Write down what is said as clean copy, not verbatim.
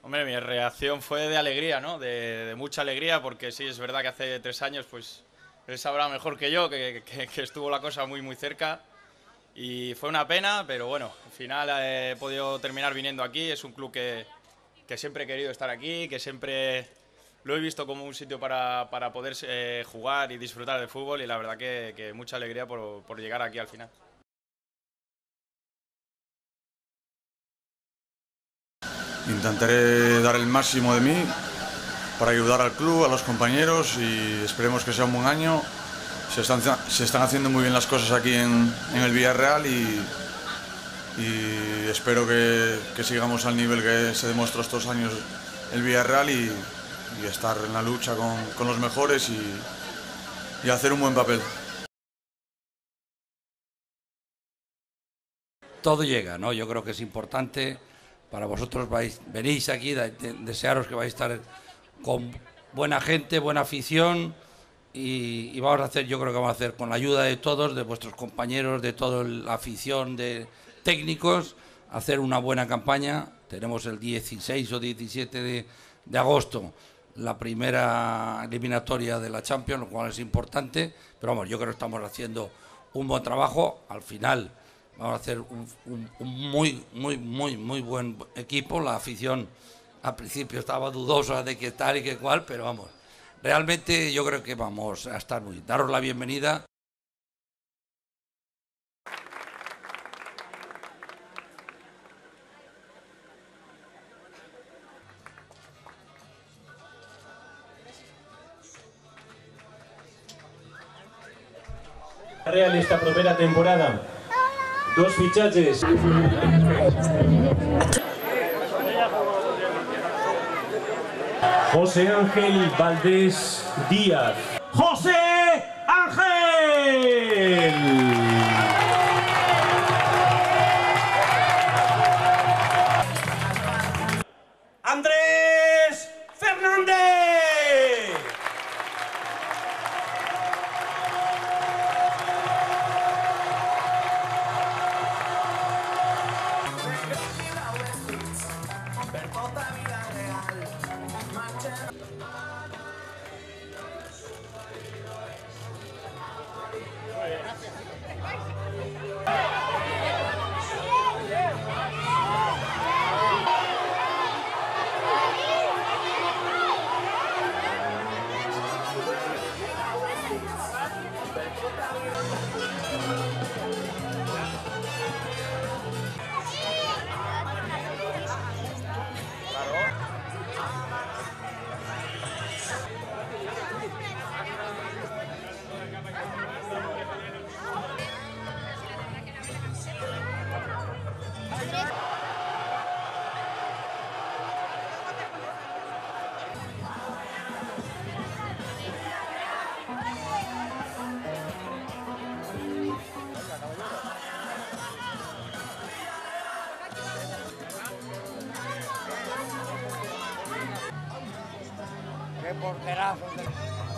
Hombre, mi reacción fue de alegría, ¿no? De mucha alegría, porque sí, es verdad que hace 3 años, pues él sabrá mejor que yo, que estuvo la cosa muy cerca. Y fue una pena, pero bueno, al final he podido terminar viniendo aquí. Es un club que siempre he querido estar aquí, que siempre lo he visto como un sitio para poder jugar y disfrutar del fútbol. Y la verdad que mucha alegría por llegar aquí al final. Intentaré dar el máximo de mí para ayudar al club, a los compañeros y esperemos que sea un buen año. Se están haciendo muy bien las cosas aquí en el Villarreal y espero que sigamos al nivel que se demostró estos años el Villarreal y estar en la lucha con los mejores y hacer un buen papel. Todo llega, ¿no? Yo creo que es importante. Para vosotros venís aquí, desearos que vais a estar con buena gente, buena afición y vamos a hacer, yo creo que vamos a hacer con la ayuda de todos, de vuestros compañeros, de toda la afición, de técnicos, hacer una buena campaña. Tenemos el 16 o 17 de agosto la primera eliminatoria de la Champions, lo cual es importante, pero vamos, yo creo que estamos haciendo un buen trabajo. Al final vamos a hacer un muy buen equipo. La afición al principio estaba dudosa de qué tal y qué cual, pero vamos, realmente yo creo que vamos a estar muy bien. Daros la bienvenida. Real esta propera temporada. Dos fichajes. José Ángel Valdés Díaz. ¡José Ángel! Andrés Fernández. Qué porterazo.